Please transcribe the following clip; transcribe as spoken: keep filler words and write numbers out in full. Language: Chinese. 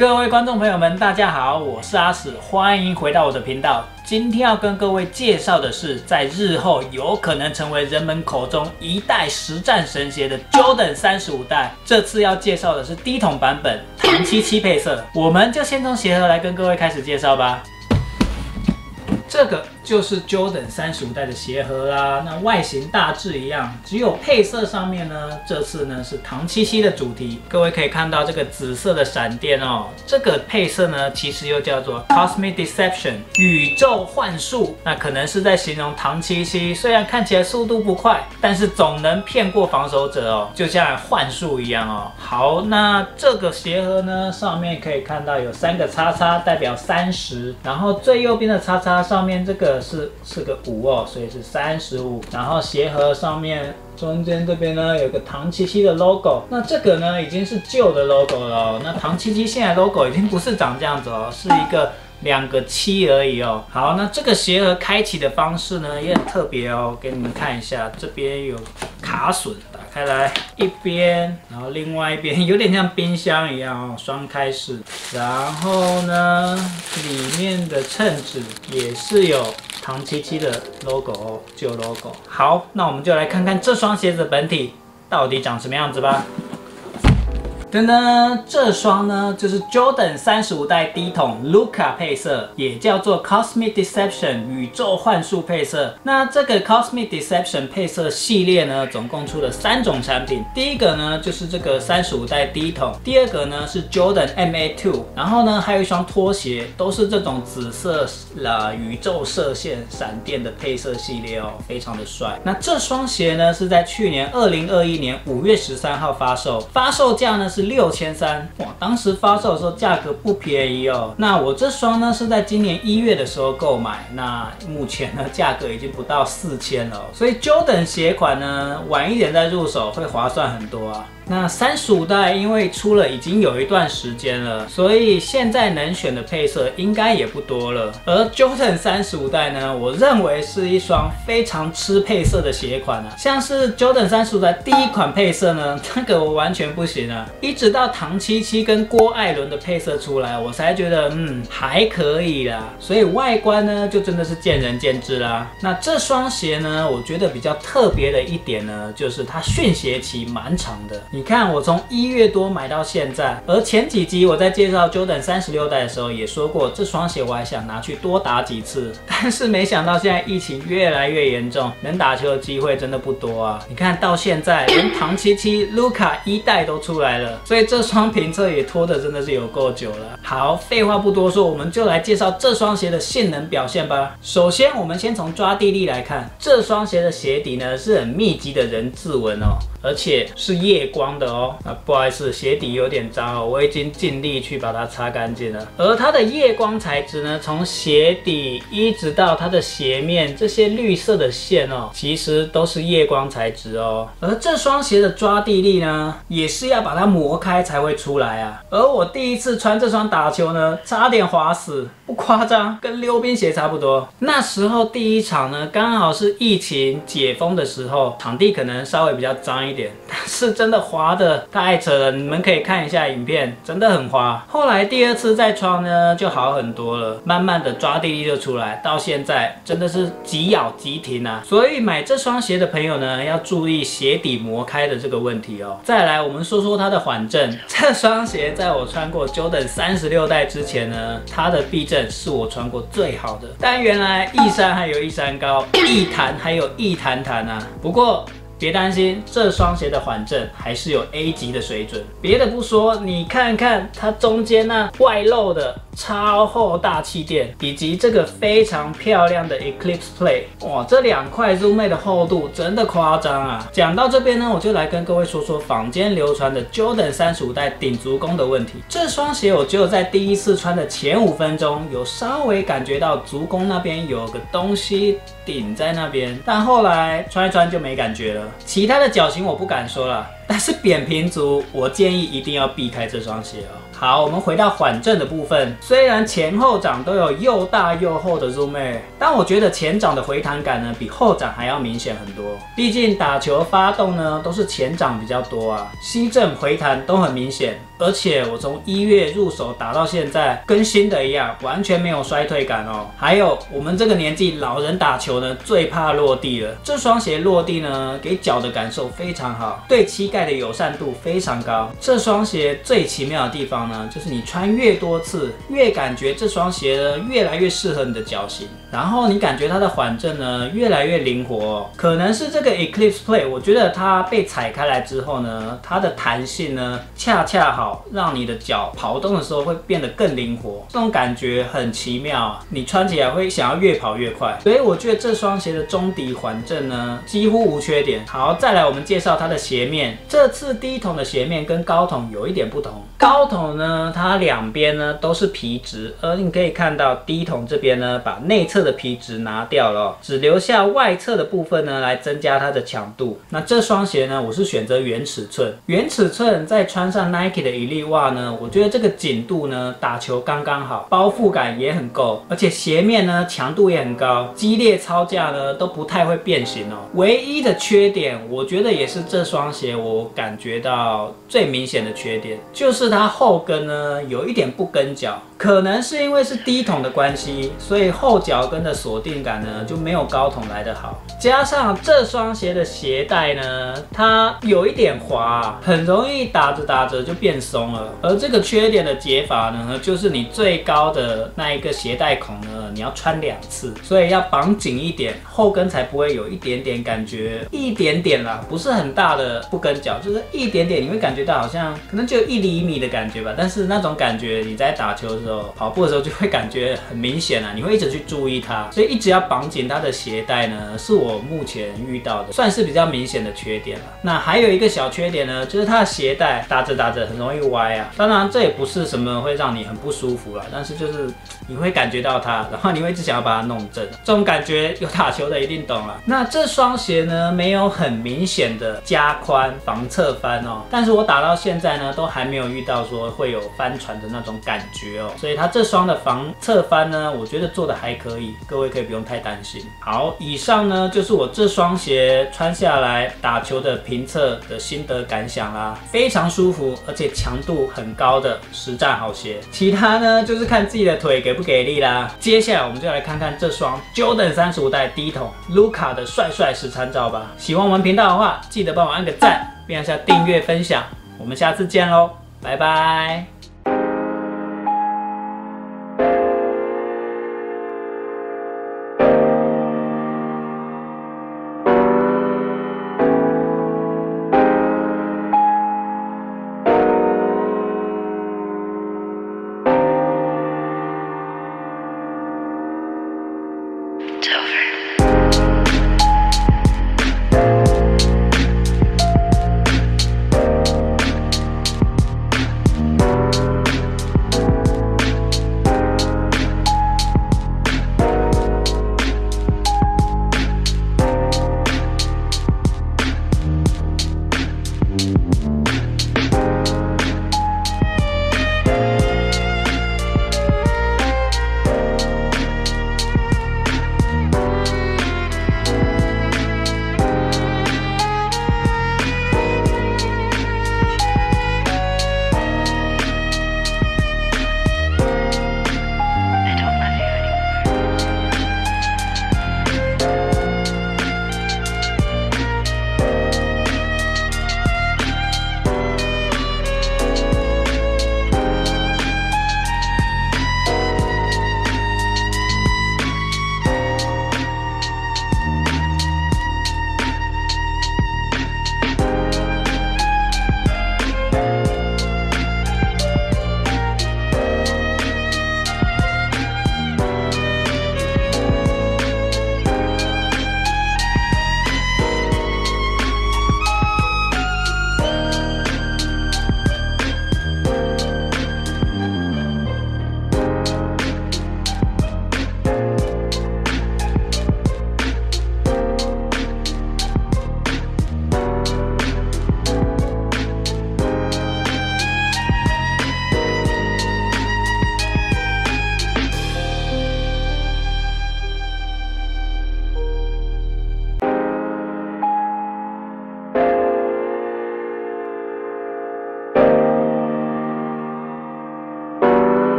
各位观众朋友们，大家好，我是阿史，欢迎回到我的频道。今天要跟各位介绍的是，在日后有可能成为人们口中一代实战神鞋的 Jordan 三十五代。这次要介绍的是低筒版本，唐七七配色。我们就先从鞋盒来跟各位开始介绍吧。这个就是 Jordan 三十五代的鞋盒啦，那外形大致一样，只有配色上面呢，这次呢是唐七七的主题。各位可以看到这个紫色的闪电哦，这个配色呢其实又叫做 Cosmic Deception 宇宙幻术，那可能是在形容唐七七虽然看起来速度不快，但是总能骗过防守者哦，就像幻术一样哦。好，那这个鞋盒呢上面可以看到有三个叉叉代表三十，然后最右边的叉叉上面这个是是个五哦，所以是三十五。然后鞋盒上面中间这边呢有个唐七七的 logo， 那这个呢已经是旧的 logo 了哦。那唐七七现在 logo 已经不是长这样子哦，是一个两个七而已哦。好，那这个鞋盒开启的方式呢也很特别哦，给你们看一下，这边有卡榫，打开来一边，然后另外一边有点像冰箱一样哦，双开式。然后呢，里面的衬纸也是有唐七七的 logo 哦，旧 logo。好，那我们就来看看这双鞋子的本体到底长什么样子吧。噔噔，这双呢就是 Jordan 三十五代低筒 Luka 配色，也叫做 Cosmic Deception 宇宙幻术配色。那这个 Cosmic Deception 配色系列呢，总共出了三种产品。第一个呢就是这个三十五代低筒，第二个呢是 Jordan M A 二， 然后呢还有一双拖鞋，都是这种紫色啦宇宙射线闪电的配色系列哦，非常的帅。那这双鞋呢是在去年二零二一年五月十三号发售，发售价呢是六千三，哇！当时发售的时候价格不便宜哦。那我这双呢是在今年一月的时候购买，那目前呢价格已经不到四千了哦，所以 Jordan 鞋款呢晚一点再入手会划算很多啊。那三十五代因为出了已经有一段时间了，所以现在能选的配色应该也不多了。而 Jordan 三十五代呢，我认为是一双非常吃配色的鞋款啊。像是 Jordan 三十五代第一款配色呢，这个我完全不行啊。一直到唐七七跟郭艾伦的配色出来，我才觉得嗯还可以啦。所以外观呢就真的是见仁见智啦。那这双鞋呢，我觉得比较特别的一点呢，就是它训鞋期蛮长的。你看，我从一月多买到现在，而前几集我在介绍 Jordan 三十六代的时候也说过，这双鞋我还想拿去多打几次，但是没想到现在疫情越来越严重，能打球的机会真的不多啊。你看到现在连唐七七 Luka 一代都出来了，所以这双评测也拖得真的是有够久了。好，废话不多说，我们就来介绍这双鞋的性能表现吧。首先，我们先从抓地力来看，这双鞋的鞋底呢是很密集的人字纹哦，而且是夜光的哦。啊，不好意思，鞋底有点脏哦，我已经尽力去把它擦干净了。而它的夜光材质呢，从鞋底一直到它的鞋面，这些绿色的线哦，其实都是夜光材质哦。而这双鞋的抓地力呢，也是要把它磨开才会出来啊。而我第一次穿这双打球呢，差点滑死，不夸张，跟溜冰鞋差不多。那时候第一场呢，刚好是疫情解封的时候，场地可能稍微比较脏一点，但是真的滑的太扯了，你们可以看一下影片，真的很滑。后来第二次再穿呢，就好很多了，慢慢的抓地力就出来，到现在真的是即咬即停啊。所以买这双鞋的朋友呢，要注意鞋底磨开的这个问题哦。再来，我们说说它的缓震。这双鞋在我穿过 Jordan 三十六代之前呢，它的避震是我穿过最好的。但原来一山还有一山高，一弹还有一弹弹啊。不过别担心，这双鞋的缓震还是有 A 级的水准。别的不说，你看看它中间那外露的超厚大气垫，以及这个非常漂亮的 Eclipse Plate， 哇，这两块 Zoom 的厚度真的夸张啊！讲到这边呢，我就来跟各位说说坊间流传的 Jordan 三十五代顶足弓的问题。这双鞋我只有在第一次穿的前五分钟，有稍微感觉到足弓那边有个东西顶在那边，但后来穿一穿就没感觉了。其他的脚型我不敢说了，但是扁平足我建议一定要避开这双鞋哦。 好，我们回到缓震的部分，虽然前后掌都有又大又厚的 Zoom Air， 但我觉得前掌的回弹感呢比后掌还要明显很多。毕竟打球发动呢都是前掌比较多啊，吸震回弹都很明显。而且我从一月入手打到现在，跟新的一样，完全没有衰退感哦。还有我们这个年纪老人打球呢，最怕落地了。这双鞋落地呢，给脚的感受非常好，对膝盖的友善度非常高。这双鞋最奇妙的地方呢，就是你穿越多次，越感觉这双鞋呢越来越适合你的脚型，然后你感觉它的缓震呢越来越灵活哦。可能是这个 Eclipse Play， 我觉得它被踩开来之后呢，它的弹性呢恰恰好。让你的脚跑动的时候会变得更灵活，这种感觉很奇妙啊！你穿起来会想要越跑越快，所以我觉得这双鞋的中底缓震呢几乎无缺点。好，再来我们介绍它的鞋面，这次低筒的鞋面跟高筒有一点不同。高筒呢，它两边呢都是皮质，而你可以看到低筒这边呢把内侧的皮质拿掉了哦，只留下外侧的部分呢来增加它的强度。那这双鞋呢，我是选择原尺寸，原尺寸再穿上 Nike 的Elite袜呢，我觉得这个紧度呢打球刚刚好，包覆感也很够，而且鞋面呢强度也很高，激烈操架呢都不太会变形哦。唯一的缺点，我觉得也是这双鞋我感觉到最明显的缺点，就是它后跟呢有一点不跟脚，可能是因为是低筒的关系，所以后脚跟的锁定感呢就没有高筒来得好。加上这双鞋的鞋带呢，它有一点滑，很容易打着打着就变松了。而这个缺点的解法呢，就是你最高的那一个鞋带孔呢，你要穿两次，所以要绑紧一点，后跟才不会有一点点感觉，一点点啦，不是很大的不跟脚，就是一点点，你会感觉到好像可能就有一厘米的感觉吧。但是那种感觉你在打球的时候、跑步的时候就会感觉很明显啊，你会一直去注意它，所以一直要绑紧它的鞋带呢，是我目前遇到的算是比较明显的缺点了。那还有一个小缺点呢，就是它的鞋带打着打着很容易歪啊。当然这也不是什么会让你很不舒服啦，但是就是你会感觉到它，然后你会一直想要把它弄正，这种感觉有打球的一定懂了。那这双鞋呢，没有很明显的加宽防侧翻哦，但是我打到现在呢，都还没有遇到说会有翻船的那种感觉哦，所以它这双的防侧翻呢，我觉得做的还可以，各位可以不用太担心。好，以上呢就是我这双鞋穿下来打球的评测的心得感想啦，非常舒服，而且强度很高的实战好鞋。其他呢就是看自己的腿给不给力啦。接下来我们就来看看这双 Jordan 三十五代低筒 Luka 的帅帅实参照吧。喜欢我们频道的话，记得帮我按个赞，并按下订阅分享。我们下次见喽，拜拜。